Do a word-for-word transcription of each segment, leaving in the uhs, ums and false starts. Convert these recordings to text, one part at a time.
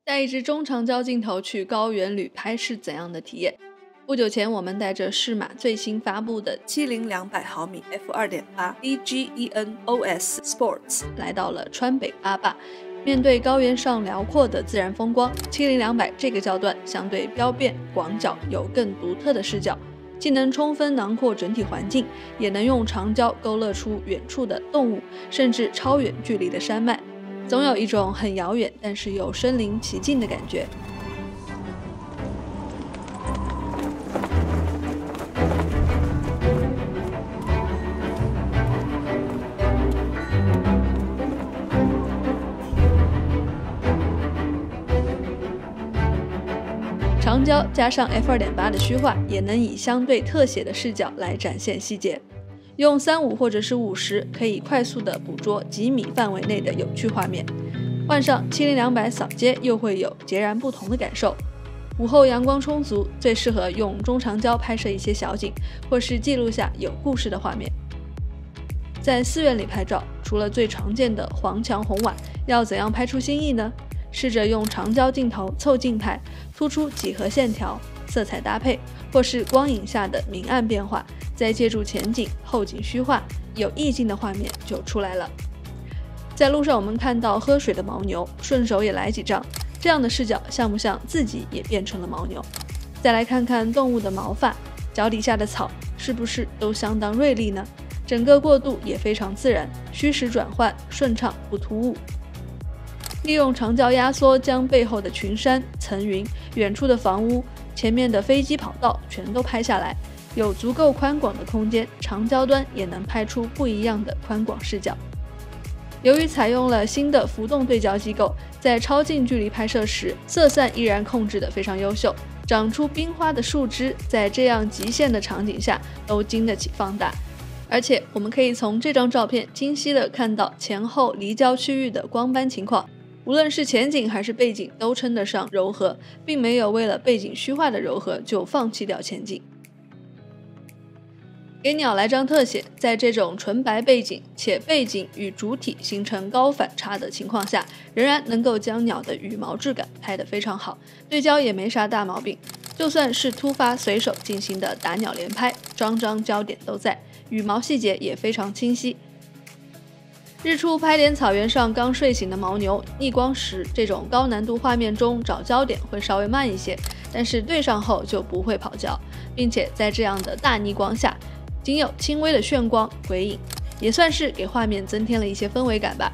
带一支中长焦镜头去高原旅拍是怎样的体验？不久前，我们带着适马最新发布的七零两百毫米 F 二点八 D G E N O S Sports 来到了川北阿坝。面对高原上辽阔的自然风光，七零两百这个焦段相对标变广角，有更独特的视角，既能充分囊括整体环境，也能用长焦勾勒出远处的动物，甚至超远距离的山脉，总有一种很遥远但是又身临其境的感觉。长焦加上 F 二点八 的虚化，也能以相对特写的视角来展现细节。用三五或者是五十，可以快速的捕捉几米范围内的有趣画面。换上七零两百扫街，又会有截然不同的感受。午后阳光充足，最适合用中长焦拍摄一些小景，或是记录下有故事的画面。在寺院里拍照，除了最常见的黄墙红瓦，要怎样拍出新意呢？试着用长焦镜头凑近拍，突出几何线条、色彩搭配，或是光影下的明暗变化，再借助前景、后景虚化，有意境的画面就出来了。在路上我们看到喝水的牦牛，顺手也来几张，这样的视角像不像自己也变成了牦牛？再来看看动物的毛发，脚底下的草是不是都相当锐利呢？整个过渡也非常自然，虚实转换顺畅不突兀。利用长焦压缩，将背后的群山、层云、远处的房屋、前面的飞机跑道全都拍下来，有足够宽广的空间，长焦端也能拍出不一样的宽广视角。由于采用了新的浮动对焦机构，在超近距离拍摄时，色散依然控制得非常优秀。长出冰花的树枝，在这样极限的场景下都经得起放大。而且我们可以从这张照片清晰地看到前后离焦区域的光斑情况。无论是前景还是背景都称得上柔和，并没有为了背景虚化的柔和就放弃掉前景。给鸟来张特写，在这种纯白背景且背景与主体形成高反差的情况下，仍然能够将鸟的羽毛质感拍得非常好，对焦也没啥大毛病。就算是突发随手进行的打鸟连拍，张张焦点都在，羽毛细节也非常清晰。日出拍点草原上刚睡醒的牦牛，逆光时这种高难度画面中找焦点会稍微慢一些，但是对上后就不会跑焦，并且在这样的大逆光下，仅有轻微的眩光鬼影，也算是给画面增添了一些氛围感吧。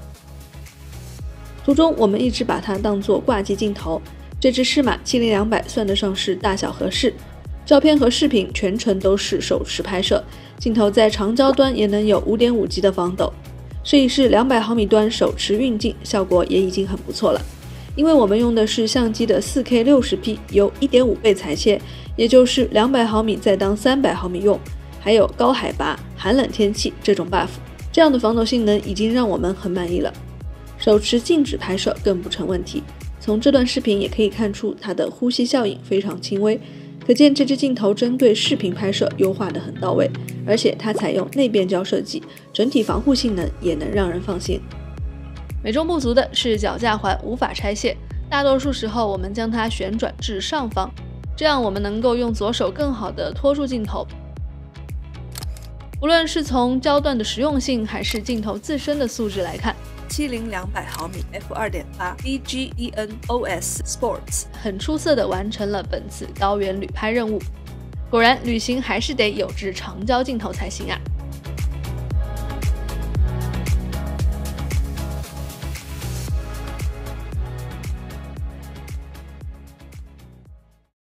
途中我们一直把它当作挂机镜头，这支适马七零两百算得上是大小合适，照片和视频全程都是手持拍摄，镜头在长焦端也能有 五点五 G 的防抖。试一试两百毫米端手持运镜，效果也已经很不错了。因为我们用的是相机的 四 K 六十 P， 由 一点五 倍裁切，也就是两百毫米再当三百毫米用，还有高海拔、寒冷天气这种 buff， 这样的防抖性能已经让我们很满意了。手持静止拍摄更不成问题，从这段视频也可以看出它的呼吸效应非常轻微，可见这支镜头针对视频拍摄优化得很到位，而且它采用内变焦设计，整体防护性能也能让人放心。美中不足的是脚架环无法拆卸，大多数时候我们将它旋转至上方，这样我们能够用左手更好地拖住镜头。无论是从焦段的实用性还是镜头自身的素质来看， 七零两百毫米 F 二点八 D G E N O S Sports 很出色地完成了本次高原旅拍任务。果然，旅行还是得有支长焦镜头才行啊！